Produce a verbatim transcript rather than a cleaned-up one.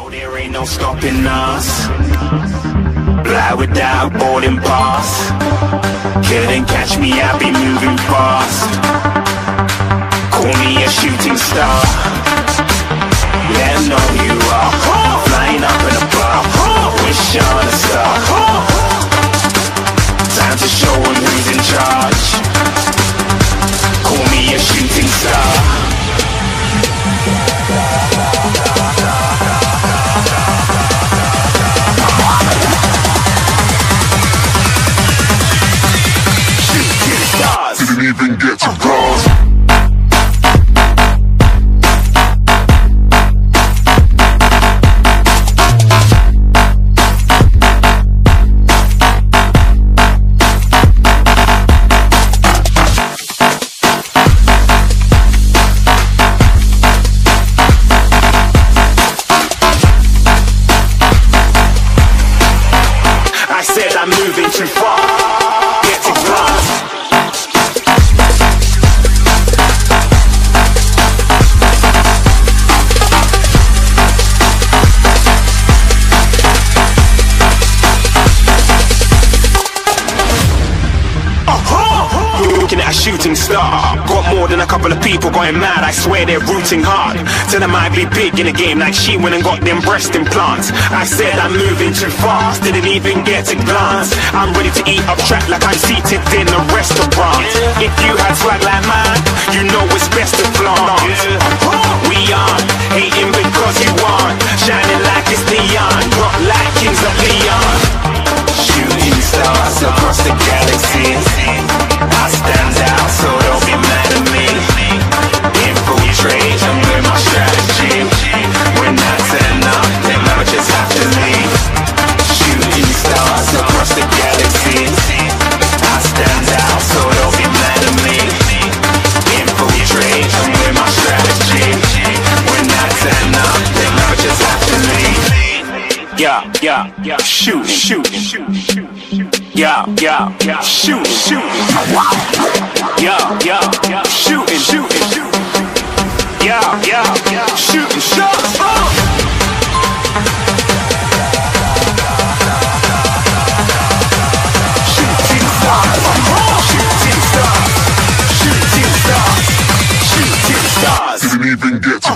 No, there ain't no stopping us. Fly without boarding pass. Couldn't catch me, I be moving fast. Call me a shooting star. Let 'em know who you are. Flying up in a bar. Wish on a star. Time to show 'em who's in charge. Call me a shooting star. Didn't even get to cross. I said I'm moving too far. Get to glass. Looking at a shooting star. Got more than a couple of people going mad. I swear they're rooting hard. Tell them I be big in the game like she went and got them breast implants. I said I'm moving too fast, didn't even get a glance. I'm ready to eat up track like I'm seated in a restaurant. If you had swag like mine, you know it's best to flaunt. We aren't hating because you aren't shining like it's neon, rock like kings of Leon. Shooting stars across the galaxy. I stand out, so don't be mad at me. Infiltrate, I'm with my strategy. When I turn up, then I just have to leave. Shooting stars across the galaxy. I stand out, so don't be mad at me. Infiltrate, I'm with my strategy. When I turn up, then I just have to leave. Yeah, yeah, yeah, shoot, shoot, shoot, shoot. Yeah, yeah, yeah, shoot, shoot. Yeah, yeah, yeah, shooting, shooting, shooting. Yeah, yeah, yeah, shooting shots. Oh. Shooting stars, shooting stars, shooting stars, shooting stars. Didn't even get to